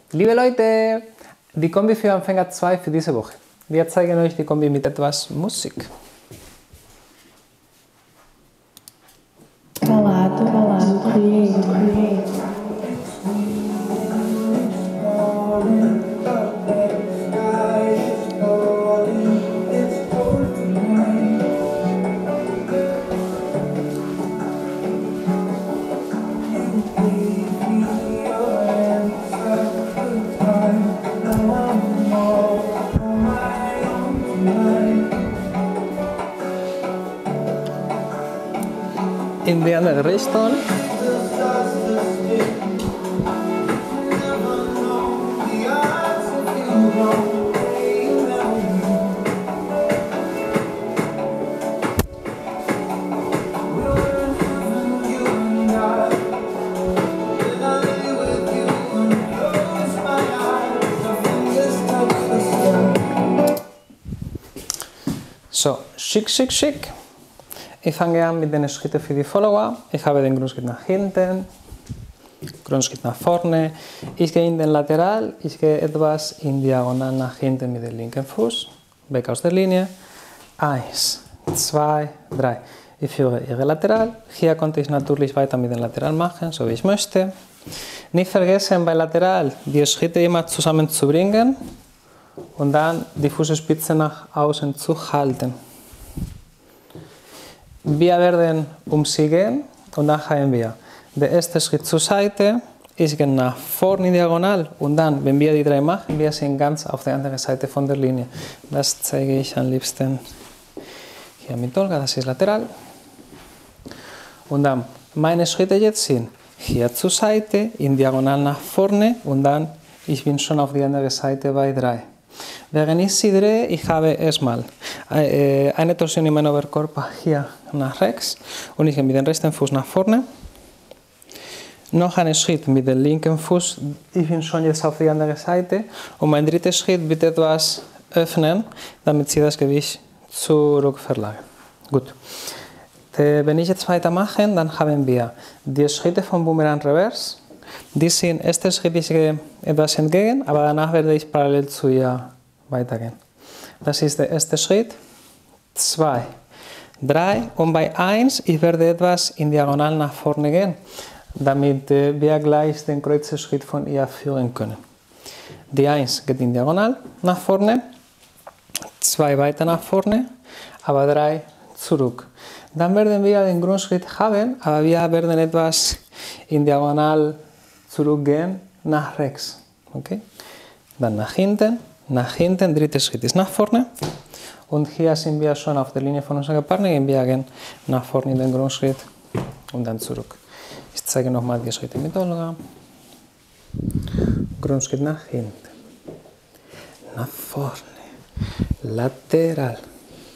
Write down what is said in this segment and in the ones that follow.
Liebe Leute, die Kombi für Anfänger 2 für diese Woche. Wir zeigen euch die Kombi mit etwas Musik. In die andere Richtung. So, schick, schick, schick. Ich fange an mit den Schritten für die Follower. Ich habe den Grundschritt nach hinten, Grundschritt nach vorne. Ich gehe in den Lateral, ich gehe etwas in diagonal nach hinten mit dem linken Fuß, weg aus der Linie. 1, 2, 3. Ich führe ihre Lateral. Hier konnte ich natürlich weiter mit dem Lateral machen, so wie ich möchte. Nicht vergessen, bei Lateral die Schritte immer zusammenzubringen und dann die Fußspitze nach außen zu halten. Wir werden um sie gehen und dann haben wir den ersten Schritt zur Seite, ich gehe nach vorne diagonal und dann, wenn wir die 3 machen, wir sind ganz auf der anderen Seite von der Linie. Das zeige ich am liebsten hier mit Olga, das ist lateral. Und dann, meine Schritte jetzt sind hier zur Seite, in diagonal nach vorne und dann, ich bin schon auf die andere Seite bei 3. Während ich sie drehe, ich habe erstmal eine Torsion in meinem Oberkörper hier nach rechts und ich gehe mit dem rechten Fuß nach vorne. Noch einen Schritt mit dem linken Fuß, ich bin schon jetzt auf die andere Seite und mein dritter Schritt wird etwas öffnen, damit sie das Gewicht zurück verlagern. Gut. Wenn ich jetzt weitermache, dann haben wir die Schritte vom Boomerang Reverse. Die sind, erster Schritt, ich gehe etwas entgegen, aber danach werde ich parallel zu ihr weitergehen. Das ist der erste Schritt, 2, 3 und bei 1, ich werde etwas in diagonal nach vorne gehen, damit wir gleich den Kreuzschritt von ihr führen können. Die 1 geht in diagonal nach vorne, 2 weiter nach vorne, aber 3 zurück. Dann werden wir den Grundschritt haben, aber wir werden etwas in diagonal zurückgehen nach rechts. Okay? Dann nach hinten, dritter Schritt ist nach vorne. Und hier sind wir schon auf der Linie von unserem Partner, wir gehen nach vorne in den Grundschritt und dann zurück. Ich zeige nochmal die Schritte mit Olga. Grundschritt nach hinten, nach vorne, lateral.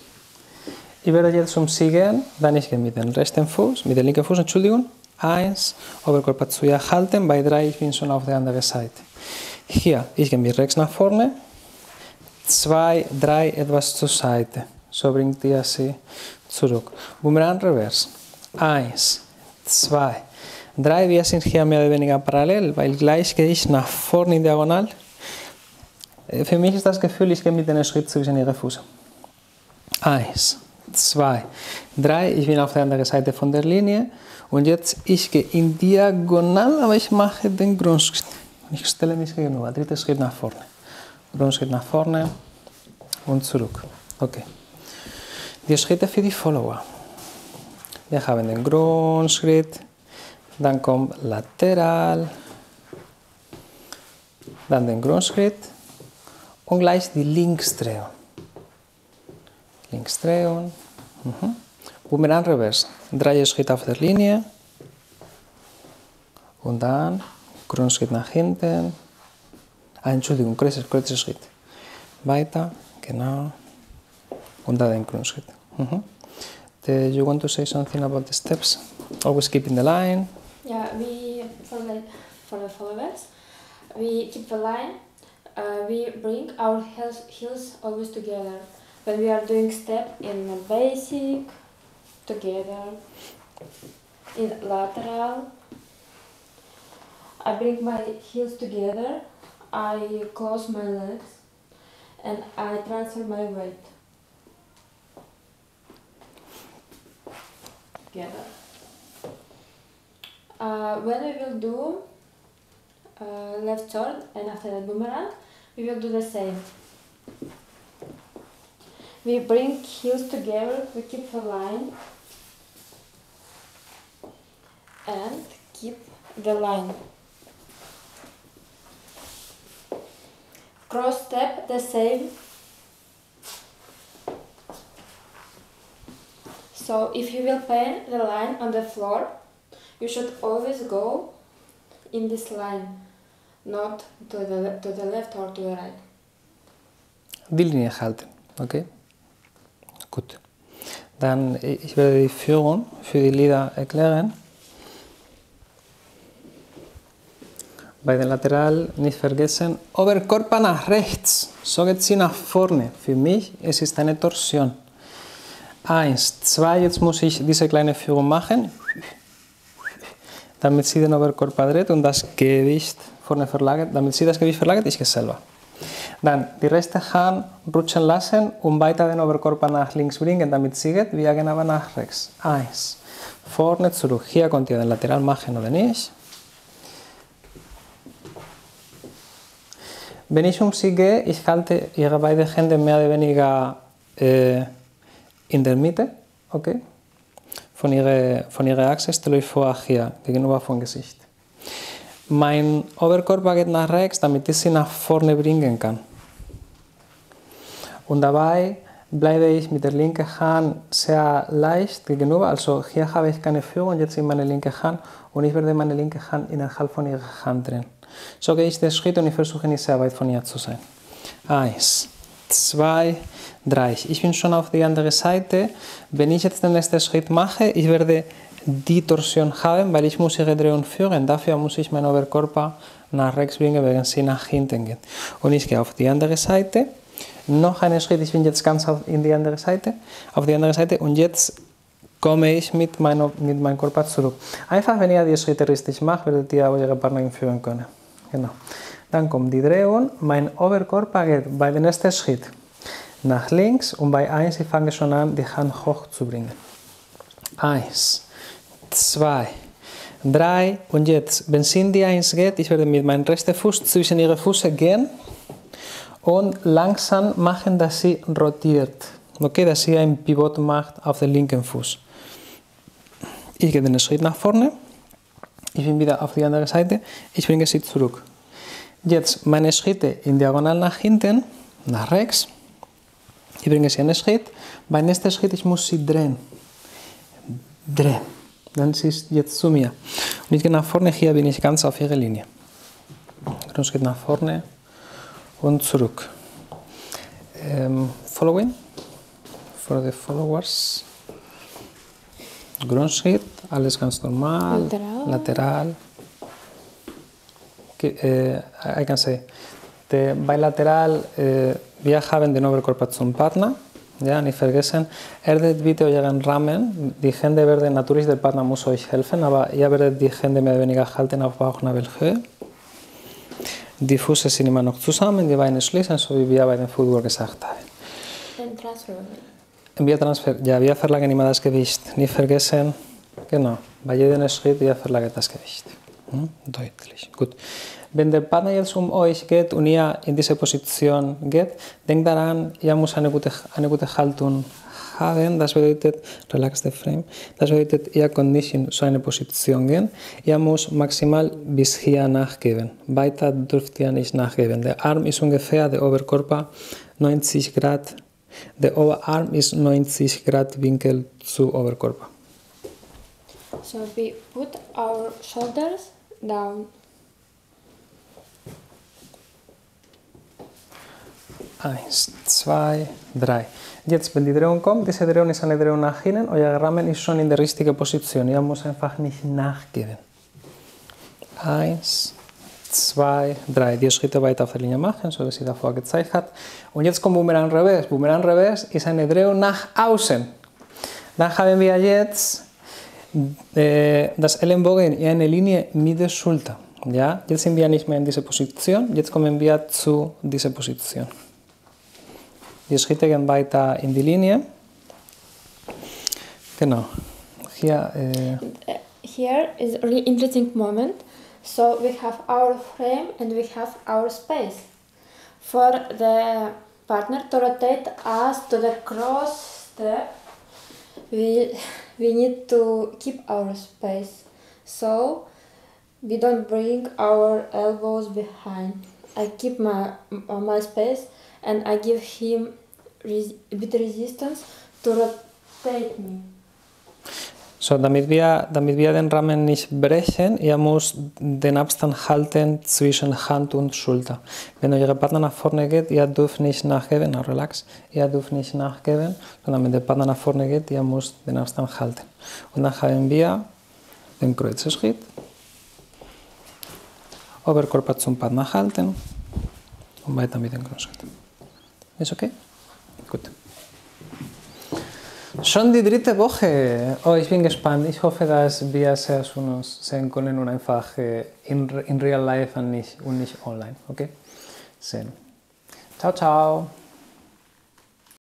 Ich werde jetzt um sie gehen, dann ich gehe mit dem rechten Fuß, mit dem linken Fuß, Entschuldigung. 1, Oberkörper zu ihr halten, bei 3, ich bin schon auf der anderen Seite. Hier, ich gehe mit rechts nach vorne, 2, 3, etwas zur Seite. So bringt ihr sie zurück. Boomerang Reverse. 1, 2, 3, wir sind hier mehr oder weniger parallel, weil gleich gehe ich nach vorne in diagonal. Für mich ist das Gefühl, ich gehe mit einem Schritt zwischen ihre Füße. 1, 2, 3, ich bin auf der anderen Seite von der Linie. Und jetzt, ich gehe in diagonal, aber ich mache den Grundschritt. Ich stelle mich gegenüber. Dritter Schritt nach vorne. Grundschritt nach vorne und zurück. Okay. Die Schritte für die Follower. Wir haben den Grundschritt, dann kommt lateral, dann den Grundschritt und gleich die Linksdrehung. Linksdrehung. Boomerang Reverse. 3 Schritte auf der Linie und dann Grundschritt nach hinten. Entschuldigung, kurzer Schritt. Weiter, genau. Und dann den Grundschritt. Do you want to say something about the steps? Always keep in the line. Yeah, for the followers, we keep the line. We bring our heels always together. When we are doing step in basic, together, in lateral, I bring my heels together I close my legs and I transfer my weight. Together. When we will do left turn and after that boomerang, we will do the same. We bring heels together, we keep a line and keep the line. Cross step the same. So if you will paint the line on the floor, you should always go in this line, not to the left or to the right. Die Linie halten, okay? Gut. Dann, ich werde die Führung für die Lieder erklären. Bei den Lateral nicht vergessen, Oberkörper nach rechts, so geht sie nach vorne. Für mich es ist eine Torsion. 1, 2, jetzt muss ich diese kleine Führung machen, damit sie den Oberkörper dreht und das Gewicht vorne verlagert. Damit sie das Gewicht verlagert, ich gehe selber. Dann die rechte Hand rutschen lassen und weiter den Oberkörper nach links bringen, damit sie geht, wir gehen aber nach rechts. 1, vorne, zurück. Hier könnt ihr den Lateral machen oder nicht. Wenn ich um sie gehe, ich halte ihre beiden Hände mehr oder weniger in der Mitte, okay? Von ihrer Achse stelle ich vor hier, gegenüber vom Gesicht. Mein Oberkörper geht nach rechts, damit ich sie nach vorne bringen kann. Und dabei bleibe ich mit der linken Hand sehr leicht gegenüber, also hier habe ich keine Führung, jetzt in meine linke Hand und ich werde meine linke Hand innerhalb von ihrer Hand drehen. So gehe ich den Schritt und ich versuche nicht sehr weit von ihr zu sein. 1, 2, 3. Ich bin schon auf die andere Seite. Wenn ich jetzt den nächsten Schritt mache, ich werde die Torsion haben, weil ich muss ihre Drehung führen. Dafür muss ich meinen Oberkörper nach rechts bringen, während sie nach hinten geht. Und ich gehe auf die andere Seite. Noch einen Schritt, ich bin jetzt ganz auf die andere Seite und jetzt komme ich mit meinem Körper zurück. Einfach, wenn ihr die Schritte richtig macht, werdet ihr eure Partnerin führen können. Genau. Dann kommt die Drehung, mein Oberkörper geht bei dem nächsten Schritt nach links und bei 1 ich fange schon an, die Hand hoch zu bringen. 1, 2, 3 und jetzt, wenn sie in die 1 geht, ich werde mit meinem rechten Fuß zwischen ihre Füße gehen und langsam machen, dass sie rotiert. Okay, dass sie ein Pivot macht auf den linken Fuß. Ich gehe den Schritt nach vorne, ich bin wieder auf die andere Seite, ich bringe sie zurück. Jetzt meine Schritte in diagonal nach hinten, nach rechts. Ich bringe sie einen Schritt. Beim nächsten Schritt ich muss sie drehen. Drehen. Dann sie ist jetzt zu mir. Und ich gehe nach vorne, hier bin ich ganz auf ihre Linie. Grundschritt nach vorne und zurück. Following. For the followers. Grundschritt, alles ganz normal. Lateral. I can say, bei Lateral, wir haben den Oberkörper zum Partner, ja, nicht vergessen. Erdet bitte euren Rahmen, die Hände werden, natürlich der Partner muss euch helfen, aber ihr werdet die Hände mehr oder weniger halten auf Bauchnabelhöhe. Die Füße sind immer noch zusammen, die Beine schließen, so wie wir bei dem Footwork gesagt haben. Wir verlagern immer das Gewicht, nicht vergessen, genau, bei jedem Schritt, ihr verlagert das Gewicht. Deutlich, gut. Wenn der Partner jetzt um euch geht und ihr in diese Position geht, denkt daran, ihr müsst eine gute Haltung haben, das bedeutet, relax the frame, das bedeutet, ihr könnt nicht in so eine Position gehen, ihr müsst maximal bis hier nachgeben, weiter dürft ihr nicht nachgeben. Der Arm ist ungefähr, der Oberkörper 90 Grad, der Oberarm ist 90 Grad Winkel zu Oberkörper. So we put our shoulders down. 1, 2, 3. Jetzt, wenn die Drehung kommt, diese Drehung ist eine Drehung nach hinten, euer Rahmen ist schon in der richtigen Position. Ihr müsst einfach nicht nachgeben. 1, 2, 3. Die Schritte weiter auf der Linie machen, so wie sie davor gezeigt hat. Und jetzt kommt Boomerang Reverse. Boomerang Reverse ist eine Drehung nach außen. Dann haben wir jetzt das Ellenbogen in eine Linie mit der Schulter. Ja, jetzt sind wir nicht mehr in dieser Position, jetzt kommen wir zu dieser Position. Die Schritte gehen weiter in die Linie. Genau. Hier, Here is a really interesting moment. So we have our frame and we have our space. For the partner to rotate us to the cross step, we need to keep our space. So we don't bring our elbows behind. I keep my space and I give him a bit resistance to rotate me. so, damit wir den Rahmen nicht brechen, ihr müsst den Abstand halten zwischen Hand und Schulter. Wenn euer Partner nach vorne geht, ihr dürft nicht nachgeben, relax, ihr dürft nicht nachgeben, sondern wenn der Partner nach vorne geht, ihr müsst den Abstand halten. Und dann haben wir den Kreuzschritt, Oberkörper zum Partner halten und weiter mit dem Kreuzschritt. Ist okay? Gut. Schon die 3. Woche. Oh, ich bin gespannt. Ich hoffe, dass wir sehr schön uns sehen können und einfach in real life und nicht online. Okay? Sehen. Ciao, ciao.